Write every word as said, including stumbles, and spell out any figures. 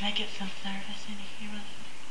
Can I get so nervous in here with it?